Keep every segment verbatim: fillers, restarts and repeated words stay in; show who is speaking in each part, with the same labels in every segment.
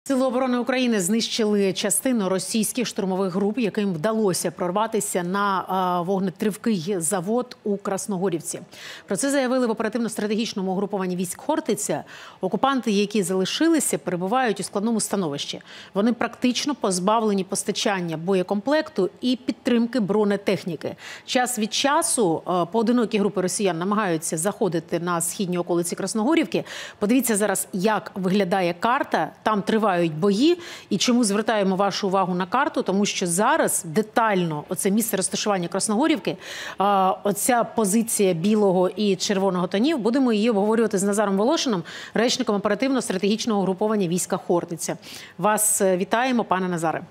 Speaker 1: Сили оборони України знищили частину російських штурмових груп, яким вдалося прорватися на вогнетривкий завод у Красногорівці. Про це заявили в оперативно-стратегічному угрупованні військ Хортиця. Окупанти, які залишилися, перебувають у складному становищі. Вони практично позбавлені постачання боєкомплекту і підтримки бронетехніки. Час від часу поодинокі групи росіян намагаються заходити на східні околиці Красногорівки. Подивіться зараз, як виглядає карта. Там тривають бої. І чому звертаємо вашу увагу на карту? Тому що зараз детально оце місце розташування Красногорівки, оця позиція білого і червоного тонів, будемо її обговорювати з Назаром Волошином, речником оперативно-стратегічного угруповання війська Хортиця. Вас вітаємо, пане Назаре.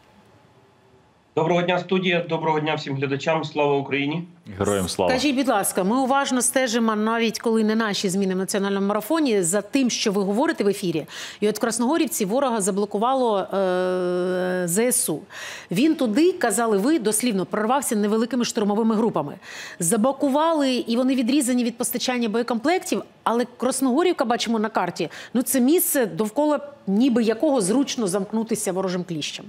Speaker 2: Доброго дня, студія. Доброго дня всім глядачам. Слава Україні.
Speaker 3: Героям слава.
Speaker 1: Скажіть, будь ласка, ми уважно стежимо, навіть коли не наші зміни в національному марафоні, за тим, що ви говорите в ефірі. І от в Красногорівці ворога заблокувало е ЗСУ. Він туди, казали ви, дослівно, прорвався невеликими штурмовими групами. Заблокували, і вони відрізані від постачання боєкомплектів, але Красногорівка, бачимо на карті, ну це місце, довкола ніби якого зручно замкнутися ворожим кліщем.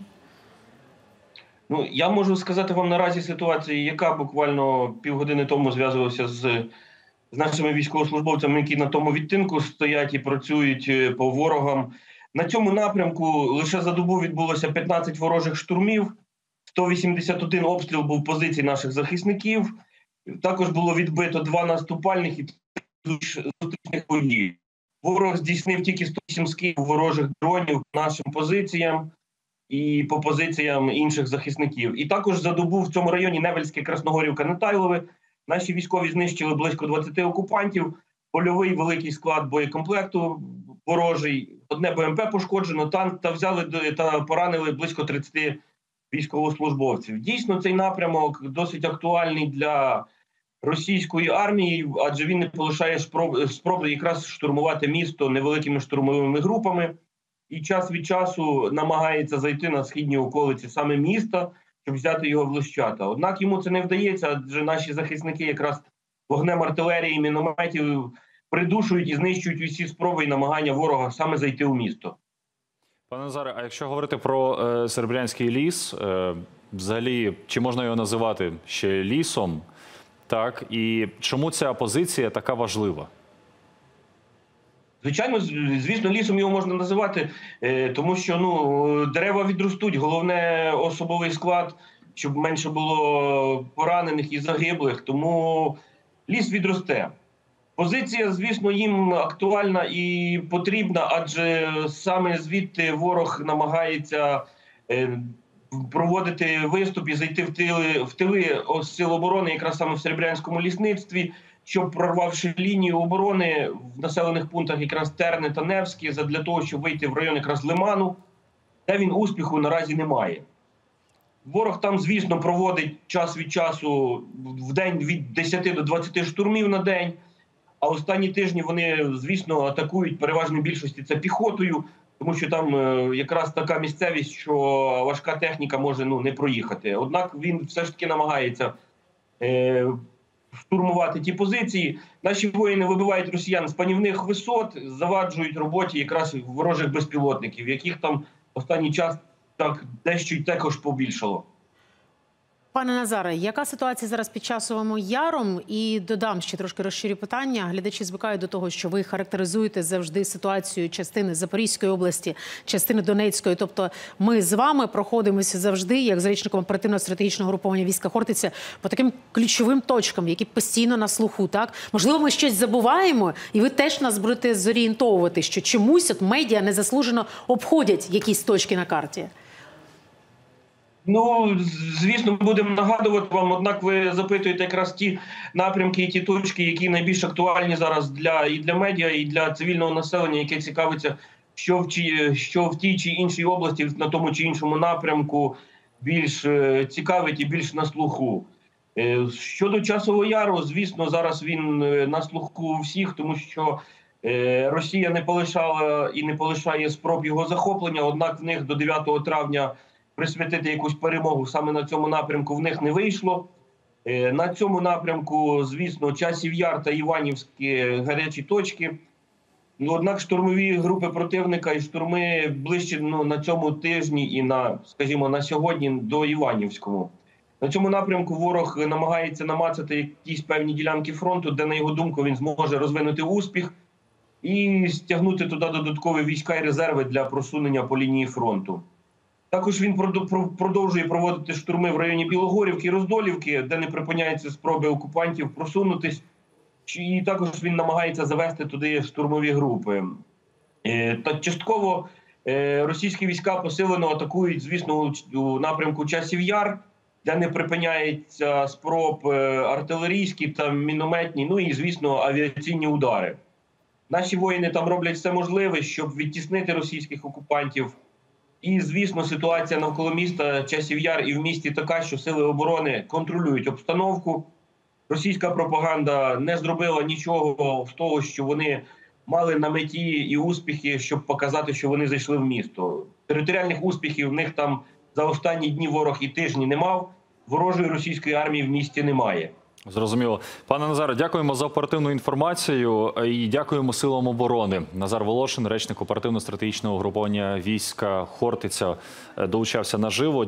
Speaker 2: Ну, я можу сказати вам наразі ситуацію, яка буквально півгодини тому зв'язувався з, з нашими військовослужбовцями, які на тому відтинку стоять і працюють по ворогам. На цьому напрямку лише за добу відбулося п'ятнадцять ворожих штурмів, сто вісімдесят один обстріл був позицій наших захисників, також було відбито два наступальних і зустрічних боїв. Ворог здійснив тільки сто вісім скидів ворожих дронів по нашим позиціям і по позиціям інших захисників. І також за добу в цьому районі Невельське, Красногорівка, Нетайлове наші військові знищили близько двадцяти окупантів, польовий великий склад боєкомплекту ворожий, одне БМП пошкоджено, танк, та взяли та поранили близько тридцяти військовослужбовців. Дійсно, цей напрямок досить актуальний для російської армії, адже він не полишає спроб, спроби якраз штурмувати місто невеликими штурмовими групами. І час від часу намагається зайти на східні околиці саме міста, щоб взяти його в лищата. Однак йому це не вдається, адже наші захисники якраз вогнем артилерії і мінометів придушують і знищують усі спроби і намагання ворога саме зайти у місто.
Speaker 3: Пане Назаре, а якщо говорити про е, Серебрянський ліс, е, взагалі, чи можна його називати ще лісом? Так, і чому ця позиція така важлива?
Speaker 2: Звичайно, звісно, лісом його можна називати, тому що ну, дерева відростуть, головне особовий склад, щоб менше було поранених і загиблих, тому ліс відросте. Позиція, звісно, їм актуальна і потрібна, адже саме звідти ворог намагається проводити виступ і зайти в тили, в тили сил оборони, якраз саме в Серебрянському лісництві, щоб, прорвавши лінію оборони в населених пунктах якраз Терни та Невське, задля того, щоб вийти в район якраз Лиману, де він успіху наразі не має. Ворог там, звісно, проводить час від часу в день від десяти до двадцяти штурмів на день, а останні тижні вони, звісно, атакують переважній більшості це піхотою, тому що там якраз така місцевість, що важка техніка може ну, не проїхати. Однак він все ж таки намагається е штурмувати ті позиції. Наші воїни вибивають росіян з панівних висот, заваджують роботі якраз ворожих безпілотників, яких там останній час так дещо й також побільшало.
Speaker 1: Пане Назаре, яка ситуація зараз під Часовим Яром? І додам ще трошки розширю питання. Глядачі звикають до того, що ви характеризуєте завжди ситуацію частини Запорізької області, частини Донецької. Тобто ми з вами проходимося завжди, як з речником оперативно-стратегічного угруповання війська Хортиця, по таким ключовим точкам, які постійно на слуху. Так? Можливо, ми щось забуваємо, і ви теж нас будете зорієнтовувати, що чомусь от медіа незаслужено обходять якісь точки на карті.
Speaker 2: Ну, звісно, будемо нагадувати вам, однак ви запитуєте якраз ті напрямки і ті точки, які найбільш актуальні зараз для, і для медіа, і для цивільного населення, яке цікавиться, що в, чи, що в тій чи іншій області, на тому чи іншому напрямку більш цікавить і більш на слуху. Щодо Часового Яру, звісно, зараз він на слуху у всіх, тому що Росія не полишала і не полишає спроб його захоплення, однак в них до дев'ятого травня присвятити якусь перемогу саме на цьому напрямку в них не вийшло. На цьому напрямку, звісно, Часів Яр та Іванівські гарячі точки. Ну, однак штурмові групи противника і штурми ближче ну, на цьому тижні і на, скажімо, на сьогодні до Іванівському. На цьому напрямку ворог намагається намацати якісь певні ділянки фронту, де, на його думку, він зможе розвинути успіх і стягнути туди додаткові війська і резерви для просунення по лінії фронту. Також він продовжує проводити штурми в районі Білогорівки і Роздолівки, де не припиняються спроби окупантів просунутись. І також він намагається завести туди штурмові групи. Та частково російські війська посилено атакують, звісно, у напрямку Часів Яр, де не припиняються спроб артилерійські та мінометні, ну і, звісно, авіаційні удари. Наші воїни там роблять все можливе, щоб відтіснити російських окупантів. І, звісно, ситуація навколо міста Часів Яр і в місті така, що сили оборони контролюють обстановку. Російська пропаганда не зробила нічого з того, що вони мали на меті і успіхи, щоб показати, що вони зайшли в місто. Територіальних успіхів в них там за останні дні ворог і тижні не мав, ворожої російської армії в місті немає.
Speaker 3: Зрозуміло. Пане Назаре, дякуємо за оперативну інформацію і дякуємо силам оборони. Назар Волошин, речник оперативно-стратегічного угруповання війська «Хортиця», долучався наживо.